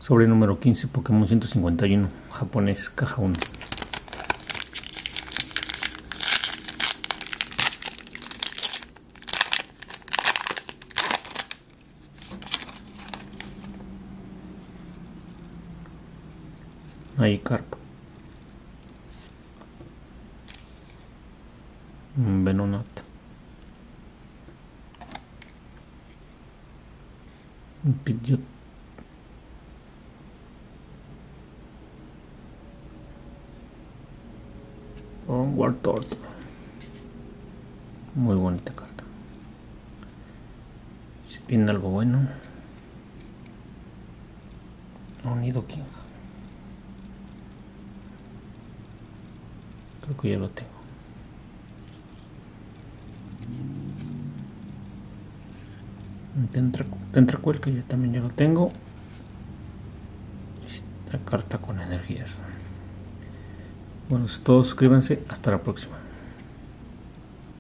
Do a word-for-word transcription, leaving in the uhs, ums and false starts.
Sobre número quince, Pokémon ciento cincuenta y uno, japonés, caja uno. Magikarp, Venonat, Pidgeot, Wartortle. Muy bonita carta. Si viene algo bueno, Nidoking. Creo que ya lo tengo. Tentacruel, que yo también ya lo tengo. Esta carta con energías. Bueno, todos suscríbanse. Hasta la próxima.